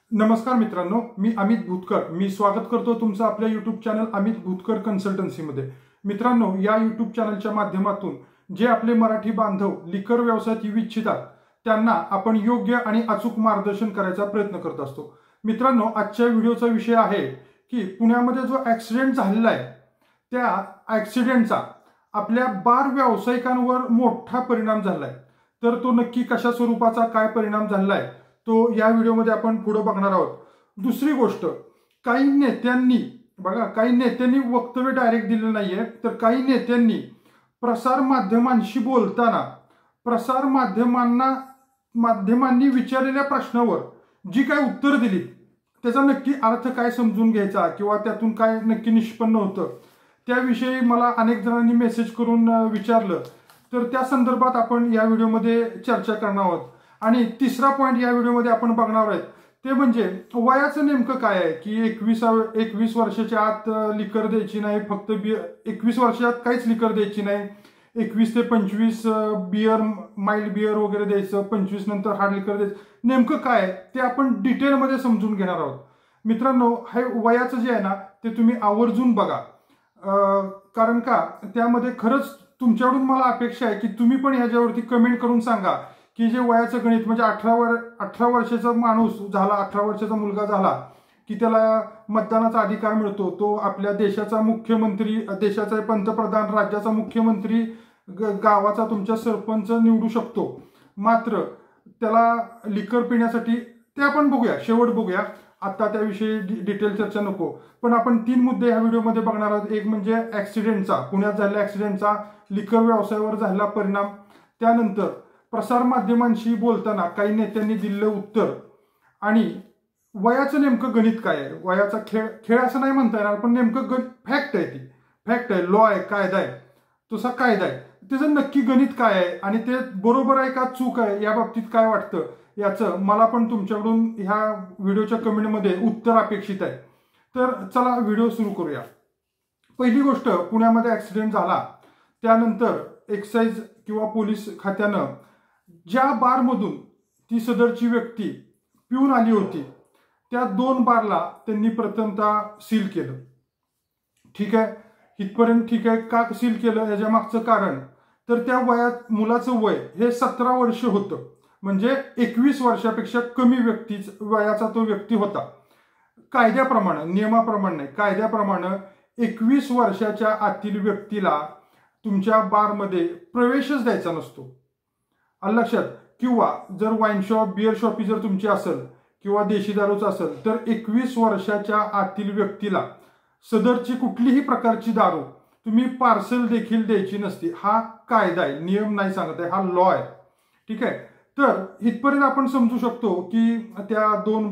नमस्कार मित्रांनो, मी अमित भूतकर. मी स्वागत करतो तुमचं आपल्या यूट्यूब चॅनल अमित भूतकर कन्सल्टन्सीमध्ये. मित्रांनो, या यूट्यूब चॅनलच्या माध्यमातून जे आपले मराठी बांधव लिकर व्यवसायात येऊ इच्छितात त्यांना आपण योग्य आणि अचूक मार्गदर्शन करायचा प्रयत्न करत असतो. मित्रांनो, आजच्या व्हिडिओचा विषय आहे की पुण्यामध्ये जो ॲक्सिडेंट झालेला आहे त्या ॲक्सिडेंटचा आपल्या बार व्यावसायिकांवर मोठा परिणाम झाला आहे. तर तो नक्की कशा स्वरूपाचा काय परिणाम झाला आहे तो या व्हिडिओमध्ये आपण पुढे बघणार आहोत. दुसरी गोष्ट, काही नेत्यांनी वक्तव्य डायरेक्ट दिलेलं नाहीये, तर काही नेत्यांनी प्रसार माध्यमांशी बोलताना प्रसार माध्यमांनी विचारलेल्या प्रश्नावर जी काय उत्तर दिली त्याचा नक्की अर्थ काय समजून घ्यायचा किंवा त्यातून काय नक्की निष्पन्न होतं त्याविषयी मला अनेक जणांनी मेसेज करून विचारलं. तर त्या संदर्भात आपण या व्हिडिओमध्ये चर्चा करणार आहोत. आणि तिसरा पॉईंट या व्हिडिओमध्ये आपण बघणार आहोत ते म्हणजे वयाचं नेमकं काय आहे की 21 वर्षाच्या आत लिकर द्यायची नाही, फक्त 21 वर्षात काहीच लिकर द्यायची नाही, 21 ते 25 बियर माइल्ड बियर वगैरे द्यायचं, 25 नंतर हार्ड लिकर द्यायचं, नेमकं काय आहे ते आपण डिटेलमध्ये समजून घेणार आहोत. मित्रांनो, हे वयाचं जे आहे ना ते तुम्ही आवर्जून बघा, कारण का त्यामध्ये खरंच तुमच्याकडून मला अपेक्षा आहे की तुम्ही पण ह्याच्यावरती कमेंट करून सांगा की जे वयाचं गणित म्हणजे 18 वर्षाचा माणूस झाला, 18 वर्षाचा मुलगा झाला की त्याला मतदानाचा अधिकार मिळतो, तो आपल्या देशाचा मुख्यमंत्री, देशाचा पंतप्रधान, राज्याचा मुख्यमंत्री, गावाचा तुमचा सरपंच निवडू शकतो. मात्र त्याला लिकर पिण्यासाठी ते आपण बघूया, शेवट बघूया, आता त्याविषयी डिटेल चर्चा नको. पण आपण 3 मुद्दे ह्या व्हिडिओमध्ये बघणार आहोत. एक म्हणजे ऍक्सिडेंटचा, पुण्यात झालेल्या ऍक्सिडेंटचा लिकर व्यवसायावर झालेला परिणाम, त्यानंतर प्रसार माध्यमांशी बोलताना काही नेत्यांनी दिलेलं उत्तर, आणि वयाचं नेमकं गणित काय आहे. वयाचा खेळ असं नाही म्हणता येणार, पण नेमकं फॅक्ट आहे, ती फॅक्ट आहे, लॉ आहे, कायदा आहे, तसा कायदा आहे, त्याचं नक्की गणित काय आहे आणि ते बरोबर आहे का चूक आहे या बाबतीत काय वाटतं याचं मला पण तुमच्याकडून ह्या व्हिडिओच्या कमेंटमध्ये उत्तर अपेक्षित आहे. तर चला व्हिडिओ सुरू करूया. पहिली गोष्ट, पुण्यामध्ये ऍक्सिडेंट झाला त्यानंतर एक्साईज किंवा पोलीस खात्यानं ज्या बारमधून ती सदरची व्यक्ती पिऊन आली होती त्या 2 बारला त्यांनी प्रथमतः सील केलं. ठीक आहे, इथपर्यंत ठीक आहे. का सील केलं याच्या मागचं कारण, तर त्या वयात मुलाचं वय हे 17 वर्ष होतं, म्हणजे 21 वर्षापेक्षा कमी वयाचा तो व्यक्ती होता. कायद्याप्रमाणे, नियमाप्रमाणे नाही, कायद्याप्रमाणे 21 वर्षाच्या आतील व्यक्तीला तुमच्या बारमध्ये प्रवेशच द्यायचा नसतो, लक्षात. किंवा जर वाईन शॉप, बिअर शॉपी जर तुमची असेल किंवा देशी दारूच असेल तर 21 वर्षाच्या आतील व्यक्तीला सदरची कुठलीही प्रकारची दारू तुम्ही पार्सल देखील द्यायची नसते. हा कायदा आहे, नियम नाही सांगत आहे, हा लॉ आहे. ठीक आहे, तर इथपर्यंत आपण समजू शकतो की त्या 2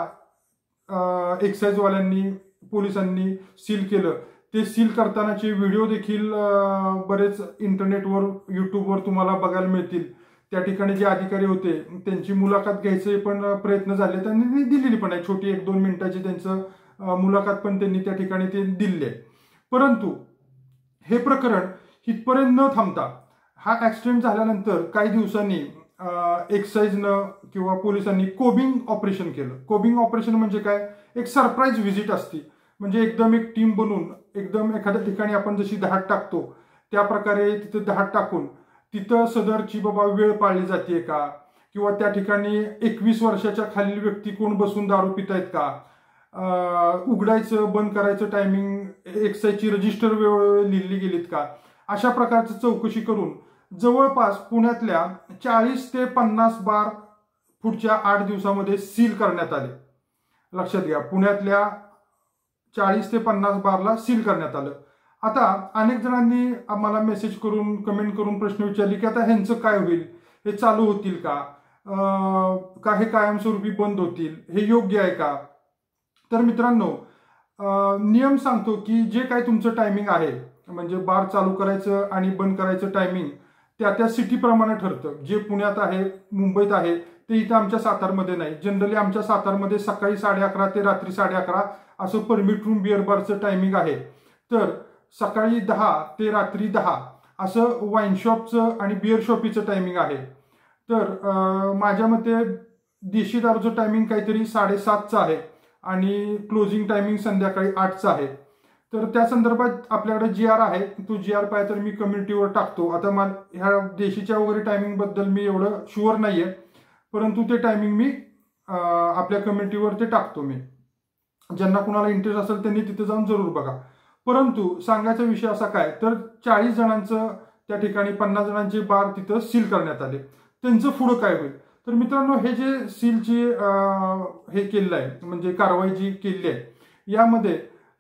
बारला एक्साईजवाल्यांनी, पोलिसांनी सील केलं. ते सील करतानाचे व्हिडिओ देखील बरेच इंटरनेटवर, युट्यूबवर तुम्हाला बघायला मिळतील. त्या ठिकाणी जे अधिकारी होते त्यांची मुलाखत घ्यायचे पण प्रयत्न झाले, त्यांनी दिलेली पण आहे, छोटी 1-2 मिनिटाची त्यांचं मुलाखत पण त्यांनी त्या ठिकाणी ते दिली आहे. परंतु हे प्रकरण इथपर्यंत न थांबता हा ऍक्सिडेंट झाल्यानंतर काही दिवसांनी एक्साईजनं किंवा पोलिसांनी कोबिंग ऑपरेशन केलं. कोबिंग ऑपरेशन म्हणजे काय, एक सरप्राईज व्हिजिट असते, म्हणजे एकदम एक टीम बनवून एकदम एखाद्या ठिकाणी आपण जशी धाड टाकतो त्या प्रकारे तिथे धाड टाकून तिथं सदरची बाबा वेळ पाळली जाते का, किंवा त्या ठिकाणी 21 वर्षाच्या खालील व्यक्ती कोण बसून दारू पितायत का, उघडायचं बंद करायचं टायमिंग, एक्साईजची रजिस्टर वेळ लिहिली गेलीत का, अशा प्रकारची चौकशी करून जवळपास पुण्यातल्या 40 ते 50 बार पुढच्या 8 दिवसामध्ये सील करण्यात आले. लक्षात घ्या, पुण्यातल्या 40 ते 50 बारला सील करण्यात आलं. आता अनेक जणांनी आम्हाला मेसेज करून, कमेंट करून प्रश्न विचारले की आता ह्यांचं काय होईल, हे चालू होतील का हे कायमस्वरूपी बंद होतील, हे योग्य आहे का. तर मित्रांनो, नियम सांगतो की जे काय तुमचं टायमिंग आहे, म्हणजे बार चालू करायचं आणि बंद करायचं टायमिंग त्या सिटीप्रमाणे ठरतं. जे पुण्यात आहे, मुंबईत आहे, ते इथं आमच्या सातारमध्ये नाही. जनरली आमच्या सातारमध्ये सकाळी 11:30 ते रात्री 11:30 असं परमिट रूम बिअर बारचं टायमिंग आहे. तर सकाळी 10 ते रात्री 10 असं वाईन शॉपचं आणि बिअर शॉपीचं टायमिंग आहे. तर माझ्या मते देशी दारूचं टायमिंग काहीतरी 7:30चं आहे आणि क्लोजिंग टायमिंग संध्याकाळी 8चं आहे. तर त्या संदर्भात आपल्याकडे GR आहे, तो GR पाहिजे तर मी कम्युनिटीवर टाकतो. आता ह्या देशीच्या वगैरे टायमिंगबद्दल मी एवढं शुअर नाहीये, परंतु ते टायमिंग मी आपल्या कम्युनिटीवर ते टाकतो. मी ज्यांना कुणाला इंटरेस्ट असेल त्यांनी तिथे जाऊन जरूर बघा. परंतु सांगायचा विषय असा काय, तर 40 जणांचं त्या ठिकाणी 50 जणांचे बार तिथं सील करण्यात आले. त्यांचं पुढं काय होईल? तर मित्रांनो, हे जे सीलची हे केलेलं आहे म्हणजे कारवाई जी केली आहे, यामध्ये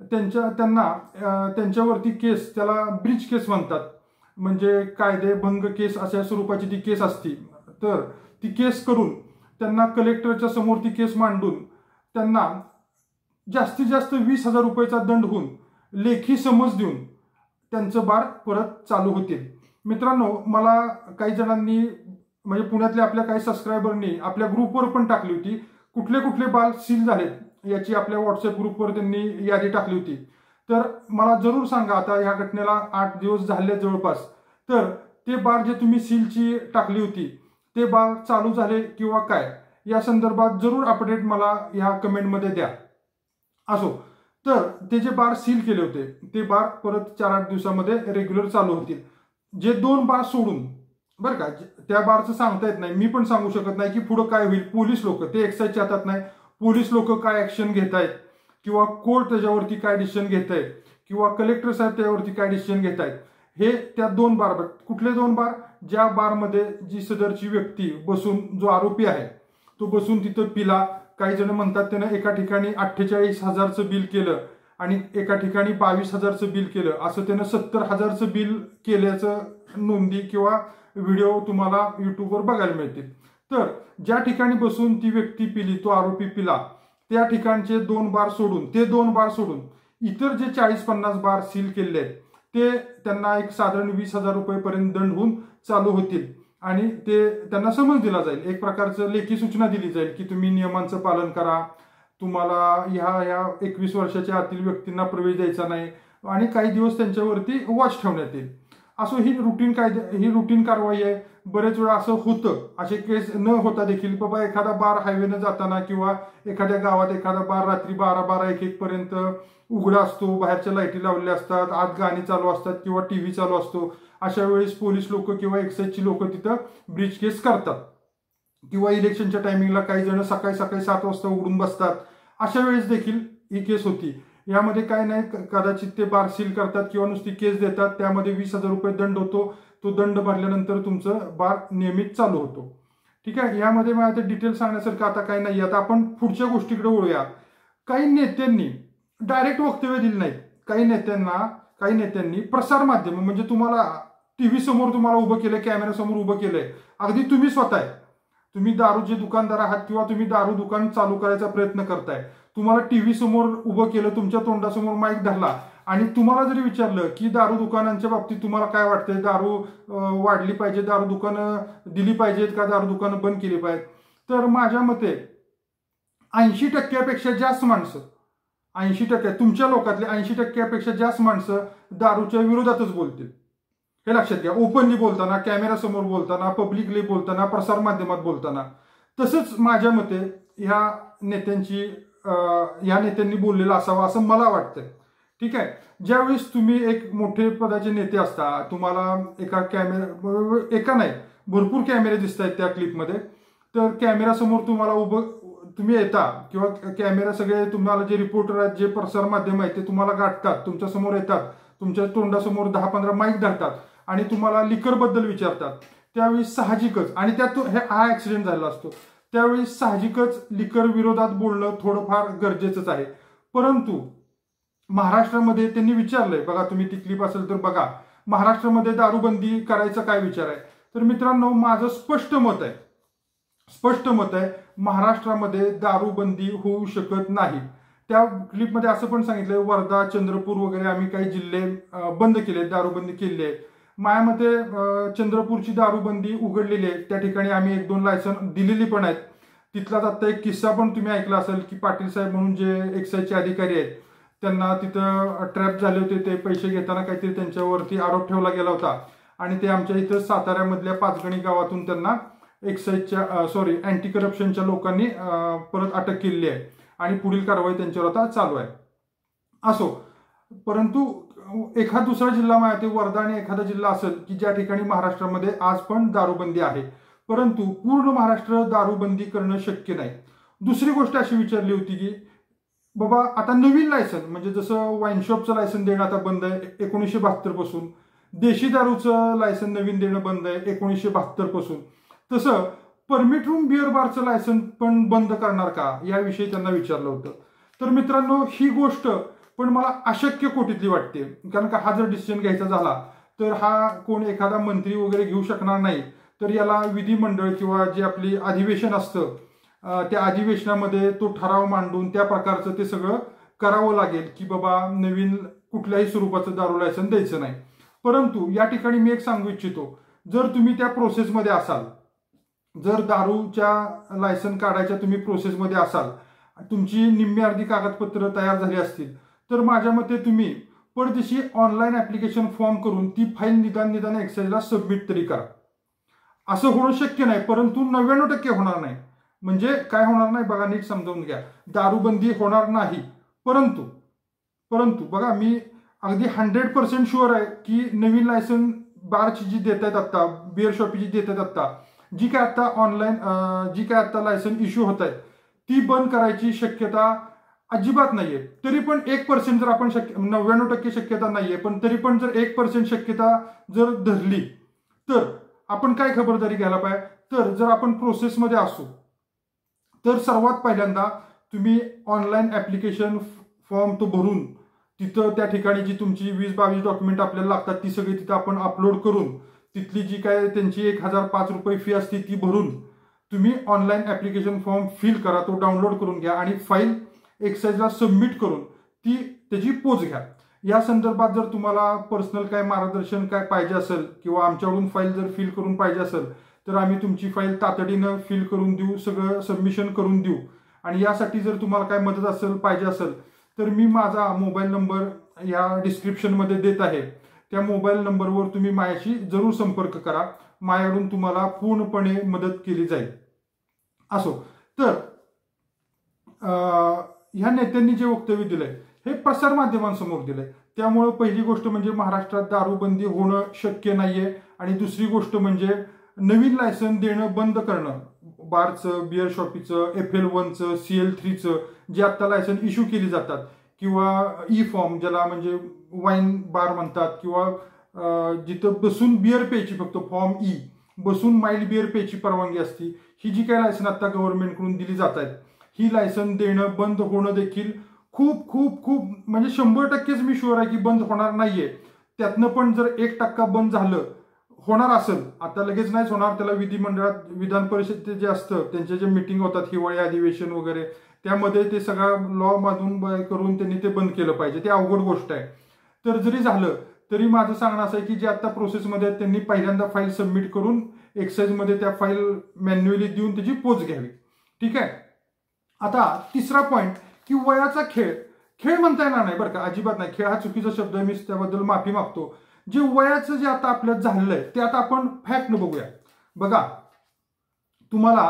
त्यांच्यावरती केस, त्याला ब्रीच केस म्हणतात, म्हणजे कायदेभंग केस अशा स्वरूपाची ती केस असती. तर ती केस करून त्यांना कलेक्टरच्या समोर ती केस मांडून त्यांना जास्तीत जास्त 20,000 रुपयाचा दंड होऊन लेखी समज देऊन त्यांचं बार परत चालू होतील. मित्रांनो, मला काही जणांनी म्हणजे पुण्यातल्या आपल्या काही सबस्क्रायबरनी आपल्या ग्रुपवर पण टाकली होती, कुठले कुठले बार सील झालेत याची आपल्या व्हॉट्सअप ग्रुपवर त्यांनी यादी टाकली होती. तर मला जरूर सांगा, आता ह्या घटनेला 8 दिवस झाले जवळपास, तर ते बार जे तुम्ही सीलची टाकली होती ते बार चालू झाले किंवा काय, या संदर्भात जरूर अपडेट मला ह्या कमेंटमध्ये द्या. असो, तर ते जे बार सील केले होते ते बार परत 4-8 दिवसामध्ये रेग्युलर चालू होतील. जे 2 बार सोडून, बरं का, त्या बारचं सांगता येत नाही, मी पण सांगू शकत नाही की पुढे काय होईल. पोलीस लोक ते एक्साईजच्या हातात नाही. पोलीस लोक काय ऍक्शन घेत आहेत किंवा कोर्ट त्याच्यावरती काय डिसिजन घेत आहे किंवा कलेक्टर साहेब त्याच्यावरती काय डिसिजन घेत आहेत, हे त्या 2 बार. कुठले 2 बार? ज्या बारमध्ये जी सदरची व्यक्ती बसून, जो आरोपी आहे तो बसून तिथं पिला. काही जण म्हणतात त्यानं एका ठिकाणी 48,000चं बिल केलं आणि एका ठिकाणी 22,000चं बिल केलं, असं त्यानं 70,000चं बिल केल्याचं नोंदी किंवा व्हिडिओ तुम्हाला युट्यूबवर बघायला मिळतील. तर ज्या ठिकाणी बसून ती व्यक्ती पिली, तो आरोपी पिला, त्या ठिकाणचे 2 बार सोडून इतर जे 40-50 बार सील केले आहेत ते त्यांना एक साधारण 20,000 रुपयेपर्यंत दंड होऊन चालू होतील आणि ते त्यांना समज दिला जाईल. एक प्रकारचं लेखी सूचना दिली जाईल की तुम्ही नियमांचं पालन करा, तुम्हाला ह्या 21 वर्षाच्या आतील व्यक्तींना प्रवेश द्यायचा नाही आणि काही दिवस त्यांच्यावरती वॉच ठेवण्यात येईल. असं ही रुटीन कारवाई आहे. बरेच वेळा असं होतं, असे केस न होता देखील बाबा एखादा बार हायवेनं जाताना किंवा एखाद्या गावात एखादा बार रात्री 12-1 पर्यंत उघडा असतो, बाहेरच्या लाईटी लावलेल्या असतात, आत गाणी चालू असतात किंवा टीव्ही चालू असतो. अशा वेळेस पोलीस लोक किंवा एक्साईजची लोक तिथं ब्रीच केस करतात किंवा इलेक्शनच्या टायमिंगला काही जण सकाळी 7 वाजता उघडून बसतात. अशा वेळेस देखील ही केस होती. यामध्ये काय नाही, कदाचित ते बार सील करतात किंवा नुसती केस देतात, त्यामध्ये 20,000 रुपये दंड होतो. तो दंड भरल्यानंतर तुमचं बार नियमित चालू होतो. ठीक आहे. यामध्ये मला ते डिटेल सांगण्यासारखं आता काही नाही. आता आपण पुढच्या गोष्टीकडे वळूया. काही नेत्यांनी डायरेक्ट वक्तव्य दिली नाहीत. काही नेत्यांनी प्रसार माध्यम म्हणजे तुम्हाला टीव्ही समोर तुम्हाला उभं केलंय, कॅमेऱ्यासमोर उभं केलंय. अगदी तुम्ही स्वतः आहे, तुम्ही दारूचे दुकानदार आहात किंवा तुम्ही दारू दुकान चालू करायचा प्रयत्न करताय, तुम्हाला टीव्ही समोर उभं केलं, तुमच्या तोंडासमोर माईक धरला आणि तुम्हाला जरी विचारलं की दारू दुकानांच्या बाबतीत तुम्हाला काय वाटतंय, दारू वाढली पाहिजे, दारू दुकानं दिली पाहिजेत का दारू दुकानं बंद केली पाहिजेत, तर माझ्या मते 80%पेक्षा जास्त माणसं, 80% तुमच्या लोकातले 80%पेक्षा जास्त माणसं दारूच्या विरोधातच बोलतील. हे लक्षात घ्या. ओपनली बोलताना, कॅमेऱ्यासमोर बोलताना, पब्लिकली बोलताना, प्रसार माध्यमात बोलताना. तसंच माझ्या मते ह्या नेत्यांनी बोललेलं असावं असं मला वाटतंय. ठीक आहे. ज्यावेळेस तुम्ही एक मोठे पदाचे नेते असता, तुम्हाला एका नाही भरपूर कॅमेरे दिसत आहेत त्या क्लिपमध्ये, तर कॅमेऱ्यासमोर तुम्ही येता किंवा कॅमेरा सगळे तुम्हाला जे रिपोर्टर आहेत, जे प्रसार माध्यम आहेत ते तुम्हाला गाठतात, तुमच्या समोर येतात, तुमच्या तोंडासमोर 10-15 माईक धरतात आणि तुम्हाला लिकर बद्दल विचारतात. त्यावेळी साहजिकच, आणि त्यात हा ऍक्सिडेंट झालेला असतो, त्यावेळी साहजिकच लिकर विरोधात बोलणं थोडंफार गरजेचंच आहे. परंतु महाराष्ट्रामध्ये त्यांनी विचारलंय, बघा तुम्ही ती क्लिप असेल तर बघा, महाराष्ट्रामध्ये दारूबंदी करायचा काय विचार आहे. तर मित्रांनो, माझं स्पष्ट मत आहे महाराष्ट्रामध्ये दारूबंदी होऊ शकत नाही. त्या क्लिपमध्ये असं पण सांगितलंय वर्धा, चंद्रपूर वगैरे आम्ही काही जिल्हे बंद केले, दारूबंदी केली आहे. माझ्या मते चंद्रपूरची दारूबंदी उघडलेली आहे, त्या ठिकाणी आम्ही 1-2 लायसन दिलेली पण आहेत. तिथलाच आता एक किस्सा पण तुम्ही ऐकला असेल की पाटील साहेब म्हणून जे एक्साईजचे अधिकारी आहेत त्यांना तिथं ट्रॅप झाले होते, ते पैसे घेताना काहीतरी त्यांच्यावरती आरोप ठेवला गेला होता आणि ते आमच्या इथं साताऱ्यामधल्या पाचगणी गावातून त्यांना एक्साईजच्या अँटी करप्शनच्या लोकांनी परत अटक केलेली आहे आणि पुढील कारवाई त्यांच्यावर आता चालू आहे. असो, परंतु एखादा दुसरा जिल्हा माहिती वर्धा आणि एखादा जिल्हा असेल की ज्या ठिकाणी महाराष्ट्रामध्ये आज पण दारूबंदी आहे, परंतु पूर्ण महाराष्ट्र दारूबंदी करणं शक्य नाही. दुसरी गोष्ट अशी विचारली होती की बाबा आता नवीन लायसन म्हणजे जसं वाईन शॉपचं लायसन देणं आता बंद आहे 1972 पासून, देशी दारूचं लायसन नवीन देणं बंद आहे 1972 पासून, तसं परमिट रूम बिअर बारचं लायसन पण बंद करणार का याविषयी त्यांना विचारलं होतं. तर मित्रांनो, ही गोष्ट पण मला अशक्य कोटीतली वाटते, कारण का हा जर डिसिजन घ्यायचा झाला तर हा कोण एखादा मंत्री वगैरे घेऊ शकणार नाही, तर याला विधिमंडळ किंवा जे आपली अधिवेशन असतं त्या अधिवेशनामध्ये तो ठराव मांडून त्या प्रकारचं ते सगळं करावं लागेल की बाबा नवीन कुठल्याही स्वरूपाचं दारू लायसन द्यायचं नाही. परंतु या ठिकाणी मी एक सांगू इच्छितो, जर तुम्ही त्या प्रोसेसमध्ये असाल, जर दारूच्या लायसन काढायच्या तुम्ही प्रोसेसमध्ये असाल, तुमची निम्मी अर्धी कागदपत्र तयार झाली असतील, तर माझ्या मते तुम्ही परदेशी ऑनलाईन ऍप्लिकेशन फॉर्म करून ती फाईल निदान एक्साईजला सबमिट तरी करा. असं होणं शक्य नाही, परंतु 99% होणार नाही. म्हणजे काय होणार नाही बघा, नीट समजावून घ्या. दारूबंदी होणार नाही, परंतु बघा, मी अगदी 100% शुअर आहे की नवीन लायसन बारची जी देत आहेत आत्ता, बिअर शॉपी जी देत आहेत आत्ता, जी काय आत्ता ऑनलाईन जी काय आत्ता लायसन इश्यू होत आहे ती बंद करायची शक्यता अजिबात नाहीये. तरी पण 1% जर आपण 99% शक्यता नाहीये, पण तरी पण जर 1% शक्यता जर धरली तर आपण काय खबरदारी घ्यायला पाहिजे. तर जर आपण प्रोसेसमध्ये असू तर सर्वात पहिल्यांदा तुम्ही ऑनलाईन ऍप्लिकेशन फॉर्म तो भरून तिथं त्या ठिकाणी जी तुमची 20-22 डॉक्युमेंट आपल्याला लागतात ती सगळी तिथं आपण अपलोड करून तिथली जी काय त्यांची 1005 रुपये फी असते ती भरून तुम्ही ऑनलाईन ऍप्लिकेशन फॉर्म फिल करा, तो डाउनलोड करून घ्या आणि फाईल एक्साईजला सबमिट करून ती त्याची पोच घ्या. या संदर्भात जर तुम्हाला पर्सनल काय मार्गदर्शन काय पाहिजे असेल किंवा आमच्याकडून फाईल जर फिल करून पाहिजे असेल तर आम्ही तुमची फाईल तातडीनं फिल करून देऊ, सगळं सबमिशन करून देऊ. आणि यासाठी जर तुम्हाला काय मदत असेल पाहिजे असेल तर मी माझा मोबाईल नंबर या डिस्क्रिप्शनमध्ये देत आहे, त्या मोबाईल नंबरवर तुम्ही माझ्याशी जरूर संपर्क करा, माझ्याकडून तुम्हाला पूर्णपणे मदत केली जाईल. असो, तर ह्या नेत्यांनी जे वक्तव्य दिलंय हे प्रसारमाध्यमांसमोर दिलंय, त्यामुळे पहिली गोष्ट म्हणजे महाराष्ट्रात दारूबंदी होणं शक्य नाहीये. आणि दुसरी गोष्ट म्हणजे नवीन लायसन देणं बंद करणं, बारचं, बिअर शॉपीचं, FL1चं, CL3चं जे आता लायसन इश्यू केली जातात किंवा ई फॉर्म ज्याला म्हणजे वाईन बार म्हणतात किंवा जिथं बसून बिअर प्यायची फक्त फॉर्म ई बसून माइल्ड बिअर प्यायची परवानगी असती, ही जी काही लायसन आता गव्हर्नमेंटकडून दिली जात आहेत ही लायसन देणं बंद होणं देखील खूप खूप खूप म्हणजे 100%च मी शुअर आहे की बंद होणार नाहीये. त्यातनं पण जर 1% बंद झालं होणार असेल, आता लगेच नाहीच होणार, त्याला विधिमंडळात विधान परिषद जे असतं त्यांचे जे मिटिंग होतात हिवाळी अधिवेशन वगैरे त्यामध्ये ते सगळं लॉ मधून करून त्यांनी ते बंद केलं पाहिजे, ते अवघड गोष्ट आहे. तर जरी झालं तरी माझं सांगणं असं आहे की जे आता प्रोसेसमध्ये आहेत त्यांनी पहिल्यांदा फाईल सबमिट करून एक्साईजमध्ये त्या फाईल मॅन्युअली देऊन त्याची पोच घ्यावी. ठीक आहे. आता तिसरा पॉईंट की वयाचा खेळ म्हणता येणार नाही बरं का, अजिबात नाही, खेळ हा चुकीचा शब्द आहे, मी त्याबद्दल माफी मागतो. जे वयाचं जे आता आपल्यात झालेलं आहे ते आता आपण फॅक्टनं बघूया. बघा, तुम्हाला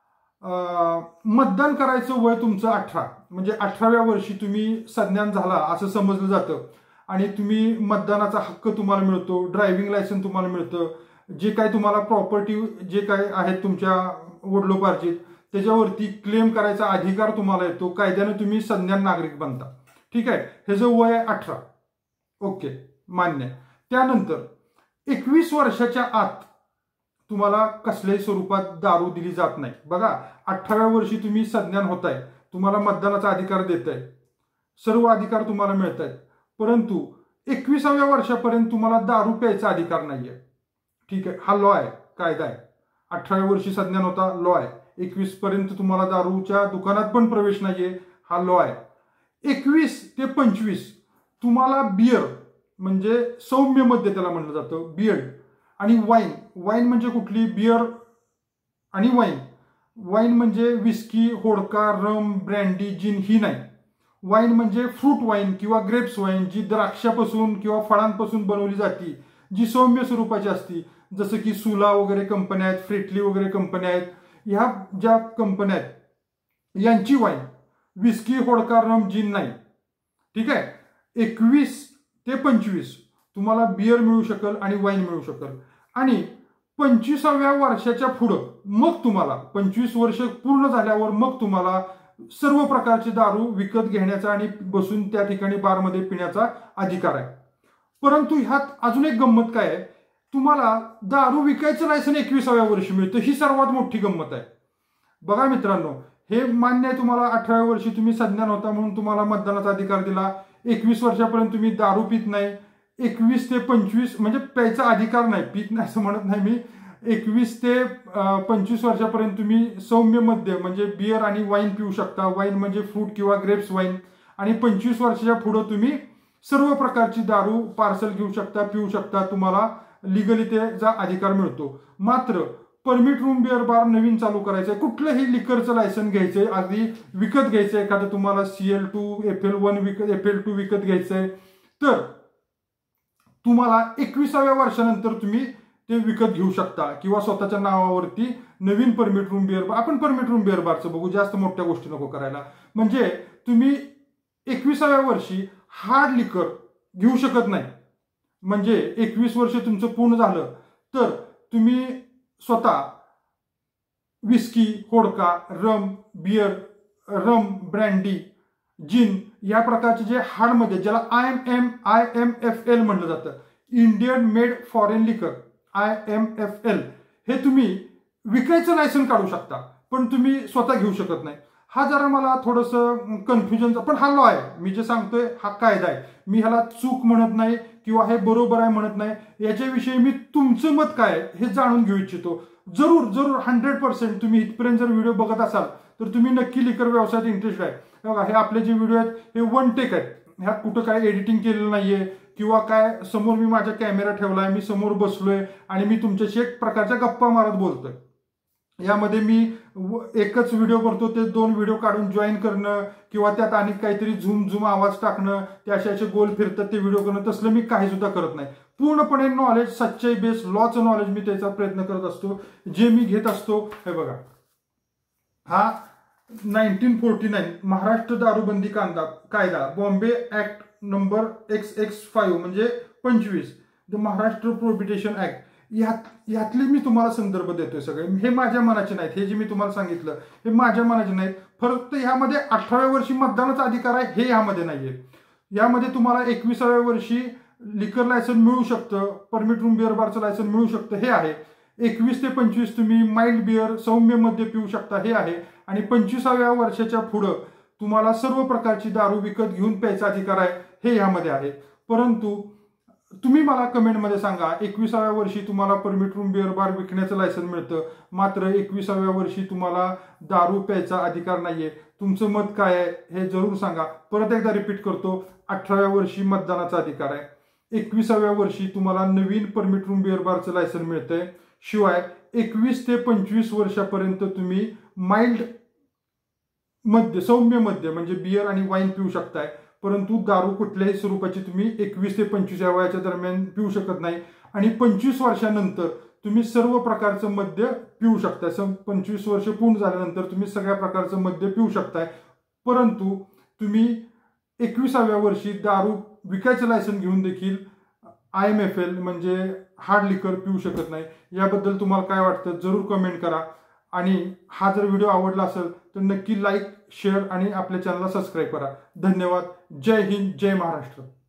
मतदान करायचं वय तुमचं 18 म्हणजे 18व्या वर्षी तुम्ही संज्ञान झाला असं समजलं जातं आणि तुम्ही मतदानाचा हक्क तुम्हाला मिळतो, ड्रायव्हिंग लायसन तुम्हाला मिळतं, जे काही तुम्हाला प्रॉपर्टी जे काही आहेत तुमच्या वडिलोपार्जित त्याच्यावरती क्लेम करायचा अधिकार तुम्हाला येतो, कायद्याने तुम्ही संज्ञान नागरिक बनता. ठीक आहे, हे जो वय आहे 18, ओके, मान्य. त्यानंतर 21 वर्षाच्या आत तुम्हाला कसल्याही स्वरूपात दारू दिली जात नाही. बघा, 18व्या वर्षी तुम्ही संज्ञान होताय, तुम्हाला मतदानाचा अधिकार देत आहे, सर्व अधिकार तुम्हाला मिळत आहेत, परंतु 21व्या वर्षापर्यंत तुम्हाला दारू प्यायचा अधिकार नाहीये. ठीक आहे, हा लॉ आहे, कायदा आहे. 18व्या वर्षी संज्ञान होता, लॉ आहे. 21 पर्यंत तुम्हाला दारूच्या दुकानात पण प्रवेश नाहीये, हा लॉ आहे. 21 ते 25 तुम्हाला बियर म्हणजे सौम्य मद्य त्याला म्हणलं जातं, बियर आणि वाईन म्हणजे कुठली, बियर आणि वाईन म्हणजे विस्की, होडका, रम, ब्रँडी, जिन ही नाही. वाईन म्हणजे फ्रूट वाईन किंवा ग्रेप्स वाईन जी द्राक्षापासून किंवा फळांपासून बनवली जाते, जी सौम्य स्वरूपाची असते, जसं की सुला वगैरे कंपन्या आहेत, फ्रेटली वगैरे कंपन्या आहेत, ह्या ज्या कंपन्या आहेत यांची वाईन विस्की, होडका, रम, जिन नाही. ठीक आहे. 21 ते 25 तुम्हाला बियर मिळू शकेल आणि वाईन मिळू शकेल. आणि 25व्या वर्षाच्या पुढं मग तुम्हाला 25 वर्ष पूर्ण झाल्यावर मग तुम्हाला सर्व प्रकारची दारू विकत घेण्याचा आणि बसून त्या ठिकाणी बारमध्ये पिण्याचा अधिकार आहे. परंतु ह्यात अजून एक गंमत काय आहे, तुम्हाला दारू विकायचं लायसन 21व्या वर्षी मिळतं. ही सर्वात मोठी गंमत आहे. बघा मित्रांनो, हे मान्य आहे तुम्हाला 18व्या वर्षी तुम्ही सज्ञान होता म्हणून तुम्हाला मतदानाचा अधिकार दिला. 21 वर्षापर्यंत तुम्ही दारू पित नाही. 21 ते 25 म्हणजे प्यायचा अधिकार नाही, पित नाही असं म्हणत नाही मी. 21 ते 25 वर्षापर्यंत तुम्ही सौम्य मद्य म्हणजे बियर आणि वाईन पिऊ शकता. वाईन म्हणजे फ्रूट किंवा ग्रेप्स वाईन. आणि 25 वर्षाच्या पुढे तुम्ही सर्व प्रकारची दारू पार्सल घेऊ शकता, पिऊ शकता. तुम्हाला लिगली त्याचा अधिकार मिळतो. मात्र परमिट रूम बिअर बार नवीन चालू करायचंय, कुठलंही लिकरचं लायसन घ्यायचंय, अगदी विकत घ्यायचंय, एखादं तुम्हाला CL2 FL1 विकत, FL2 विकत घ्यायचंय, तर तुम्हाला 21व्या वर्षानंतर तुम्ही ते विकत घेऊ शकता. किंवा स्वतःच्या नावावरती नवीन परमिट रूम बिअर बार, आपण परमिट रूम बिअर बारचं बघू, जास्त मोठ्या गोष्टी नको करायला. म्हणजे तुम्ही 21व्या वर्षी हार्ड लिकर घेऊ शकत नाही. म्हणजे 21 वर्ष तुमचं पूर्ण झालं तर तुम्ही स्वतः whisky, vodka, rum, beer, rum, brandy, gin या प्रकारचे जे हार्डमध्ये, ज्याला IMFL म्हणलं जातं, Indian made foreign liquor, IMFL, हे तुम्ही विकायचं लायसन काढू शकता, पण तुम्ही स्वतः घेऊ शकत नाही. हा जरा मला थोडंसं कन्फ्युजनचा, पण हा लॉ आहे. मी जे सांगतोय हा कायदा आहे. मी ह्याला चूक म्हणत नाही किंवा हे बरोबर आहे म्हणत नाही. याच्याविषयी मी तुमचं मत काय आहे हे जाणून घेऊ इच्छितो. जरूर 100% तुम्ही इथपर्यंत जर व्हिडिओ बघत असाल तर तुम्ही नक्की लिकर व्यवसायात इंटरेस्ट आहे. बघा, हे आपले जे व्हिडिओ आहेत हे वन टेक आहेत. ह्यात कुठं काय एडिटिंग केलेलं नाहीये किंवा काय, समोर मी माझा कॅमेरा ठेवलाय, मी समोर बसलोय आणि मी तुमच्याशी एक प्रकारच्या गप्पा मारत बोलतोय. यामध्ये मी एकच व्हिडिओ करतो, ते 2 व्हिडिओ काढून जॉईन करणं किंवा त्यात आणि काहीतरी झूम आवाज टाकणं, ते असे गोल फिरतात ते व्हिडिओ करणं, तसलं मी काही सुद्धा करत नाही. पूर्णपणे नॉलेज, सच्चाई बेस, लॉचं नॉलेज मी त्याचा प्रयत्न करत असतो, जे मी घेत असतो. हे बघा, हा 1949 महाराष्ट्र दारूबंदी कायदा, बॉम्बे ऍक्ट नंबर XX5 म्हणजे 25, द महाराष्ट्र प्रोहिबिशन ऍक्ट, यातले मी तुम्हाला संदर्भ देतोय सगळे. हे माझ्या मनाचे नाहीत. हे जे मी तुम्हाला सांगितलं हे माझ्या मनाचे नाहीत. फक्त ह्यामध्ये 18व्या वर्षी मतदानाचा अधिकार आहे हे यामध्ये नाहीये. यामध्ये तुम्हाला 21व्या वर्षी लिकर लायसन मिळू शकतं, परमिट रूम बिअर बारचं लायसन मिळू शकतं हे आहे. 21 ते 25 तुम्ही माइल्ड बिअर, सौम्य मद्य पिऊ शकता हे आहे. आणि 25व्या वर्षाच्या पुढं तुम्हाला सर्व प्रकारची दारू विकत घेऊन प्यायचा अधिकार आहे हे यामध्ये आहे. परंतु तुम्ही मला कमेंटमध्ये सांगा, 21व्या वर्षी तुम्हाला परमिट रूम बिअर बार विकण्याचं लायसन मिळतं, मात्र 21व्या वर्षी तुम्हाला दारू प्यायचा अधिकार नाहीये. तुमचं मत काय आहे हे जरूर सांगा. परत एकदा रिपीट करतो, 18व्या वर्षी मतदानाचा अधिकार आहे. 21व्या वर्षी तुम्हाला नवीन परमिट रूम बिअर बारचं लायसन मिळतंय. शिवाय 21 ते 25 वर्षापर्यंत तुम्ही माइल्ड मद्य, सौम्य मद्य म्हणजे बियर आणि वाईन पिऊ शकताय. परंतु दारू कुठल्याही स्वरूपाची तुम्ही 21 ते 25 या वयाच्या दरम्यान पिऊ शकत नाही. आणि 25 वर्षानंतर तुम्ही सर्व प्रकारचं मद्य पिऊ शकताय. 25 वर्ष पूर्ण झाल्यानंतर तुम्ही सगळ्या प्रकारचं मद्य पिऊ शकताय. परंतु तुम्ही 21व्या वर्षी दारू विकायचं लायसन घेऊन देखील IMFL म्हणजे हार्ड लिकर पिऊ शकत नाही. याबद्दल तुम्हाला काय वाटतं जरूर कमेंट करा. आणि हा जर व्हिडिओ आवडला असेल तर नक्की लाईक, शेअर आणि आपल्या चॅनलला सबस्क्राईब करा. धन्यवाद. जय हिंद, जय महाराष्ट्र.